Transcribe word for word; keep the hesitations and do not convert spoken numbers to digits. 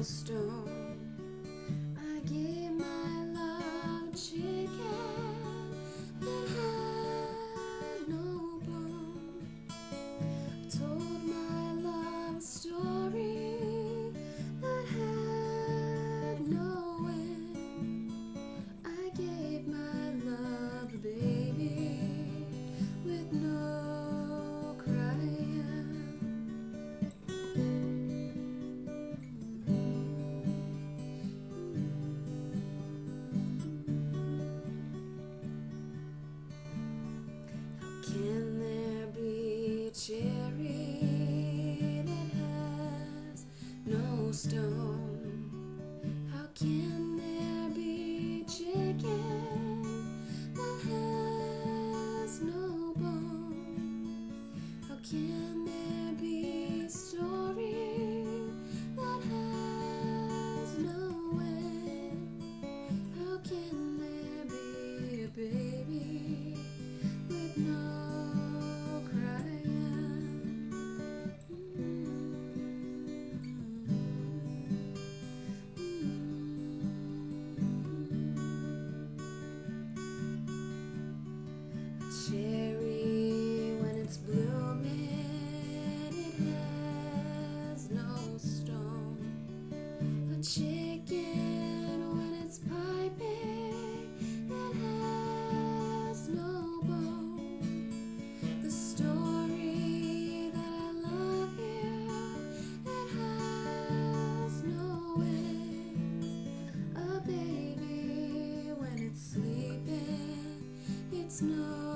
stone. I gave my love chicken that had no bone. I told my love story that had no end. I gave my love a baby with no crying. Can there be cherry that has no stone? How can there be chicken that has no bone? How can there be story that has no end? How can there be a baby with no crying? A cherry, when it's blooming, it has no stone. A chicken, when it's piping, it has no bone. The story that I love you, it has no end. A baby, when it's sleeping, it's no